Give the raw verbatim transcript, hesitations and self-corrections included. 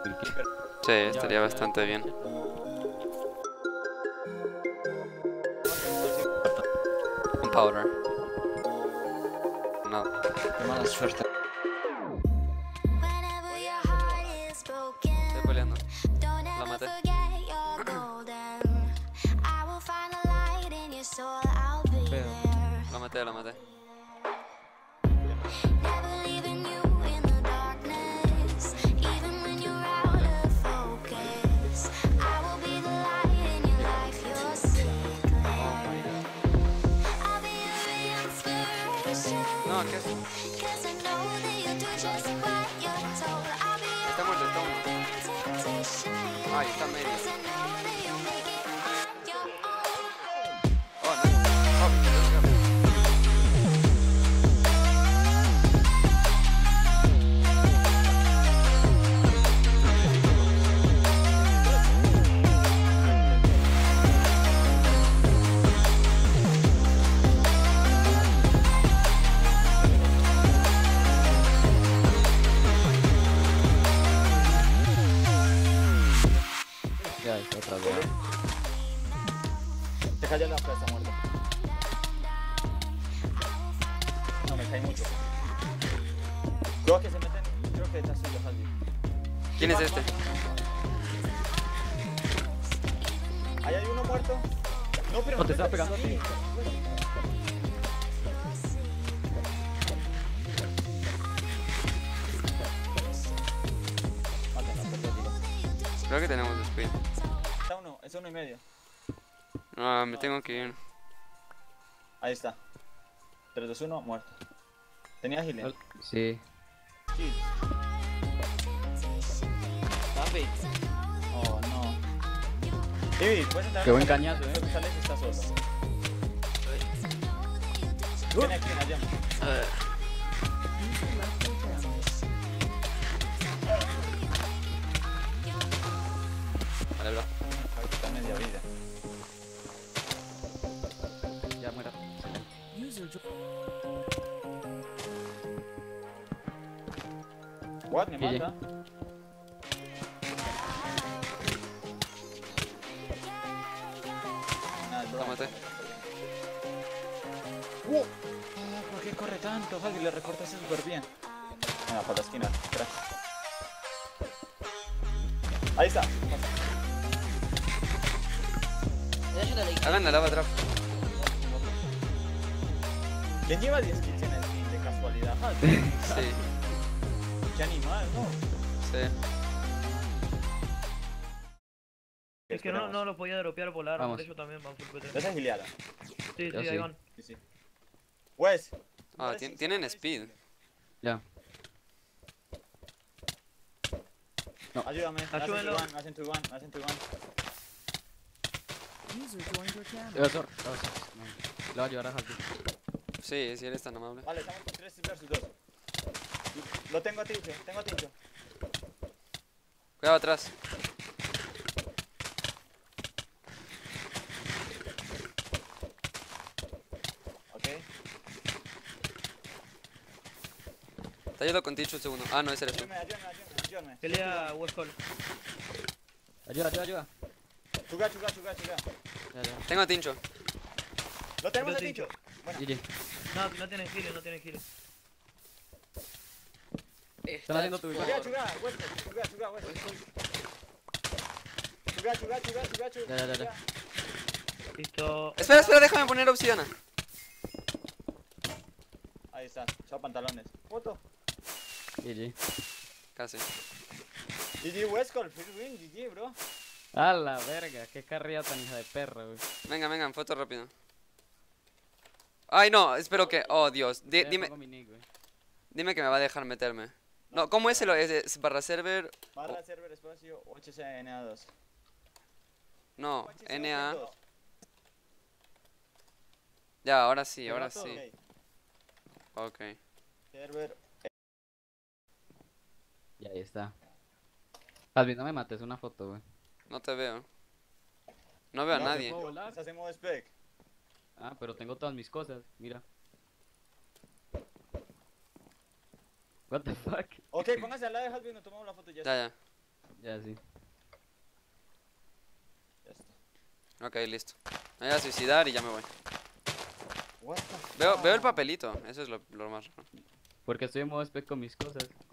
Sí, estaría bastante bien. Un powder. No. Qué mala suerte. Estoy peleando. La maté. La maté, la maté. No, ¿qué es? Está muerto, está uno. Ay, está medio. Oh, no. Oh, Ya está otra vez. Te cayó la plaza muerta. No, me cae mucho. Creo que se meten. Creo que está suyo, Haldi. ¿Quién es este? Ahí hay uno muerto. No, pero No, te estaba pegando a ti. Mátalo, perfecto. Creo que tenemos speed. Está uno, es uno y medio. No, me tengo que ir. Ahí está. tres, dos, uno, muerto. ¿Tenía healing? Sí. Sí. Papi, Oh, no. Ivy, puedes entrar. Qué buen cañazo, eh. Creo que sales y está solo. Viene aquí, allá. a ver. Vale, bro. Aquí está media vida. Ya muera. What? Me G G. mata. Nada, bro. La maté. Uh. Ah, ¿por qué corre tanto? Haldi, le recortaste súper bien. Venga, para la esquina. Espera. Ahí está. Hagan la lava trap. ¿Quién lleva diez kills en el team de casualidad? Haldi? Sí, Qué animal, ¿no? sí. Es que no, no lo podía dropear volar, Vamos. por eso también van full P T. ¿Ves a Giliada? Sí, Yo sí, sí. ahí van. Sí, sí. Wes. Ah, tien- tienen speed. Ya. Ayúdame. Ayúdenlo. Me hacen tu one, me hacen tu one. Yo sor. Le voy a ayudar a Haldi. Sí, si eres tan amable. Vale, estamos con tres versus dos. Lo tengo a Tincho, tengo a Tincho. Cuidado atrás. Ok. Te ayudo con Ticho un segundo. Ah, no, ese eres tú. Ayúdame, ayúdame, ayúdame, ayúdame. Pelea West Hall. Ayuda, ayuda, ayuda. Chuga, chuga, chuga, chuga. Ya, ya. Tengo a Tincho. Lo tenemos Yo a Tincho. Tincho. Bueno, G G. No, no tienen heal, no tienen heal. Están haciendo tu chuga, chuga, West, chuga, chuga, West. Chuga, chuga, chuga, chuga, chuga. Ya, ya, ya, ya. Listo. Espera, espera, déjame poner obsidiana. Ahí está, chao pantalones. Foto. G G. Casi. G G West Call, free win, G G, bro. A la verga, qué carrera tan hija de perra, güey. Venga, venga, foto rápido. Ay, no, espero que... Oh, Dios. Di- Ya dime, pongo mi nick, güey. dime que me va a dejar meterme. No, ¿cómo es el es, es barra server? Barra server espacio ocho C N A dos. No, H C N A. dos. Ya, ahora sí, ¿Te ahora mato? sí. Ok. Ok. Server. Y ahí está. Alvin, no me mates, una foto, güey. No te veo. No veo a No, nadie. ¿Puedo volar? Estás en modo spec. Ah, pero tengo todas mis cosas, mira. What the fuck? Ok, póngase al lado de Halvin, nos tomamos la foto y ya. Ya, ya. Ya sí. Ya está. Ok, listo. Me voy a suicidar y ya me voy. What the Veo, veo el fuck? papelito, eso es lo, lo más raro. Porque estoy en modo spec con mis cosas.